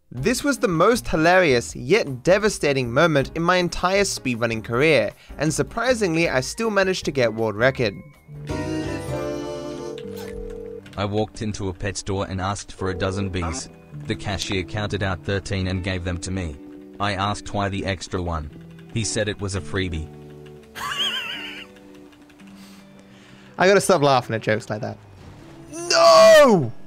This was the most hilarious yet devastating moment in my entire speedrunning career, and surprisingly I still managed to get world record. I walked into a pet store and asked for a dozen bees. The cashier counted out 13 and gave them to me. I asked why the extra one. He said it was a freebie. I gotta stop laughing at jokes like that. No!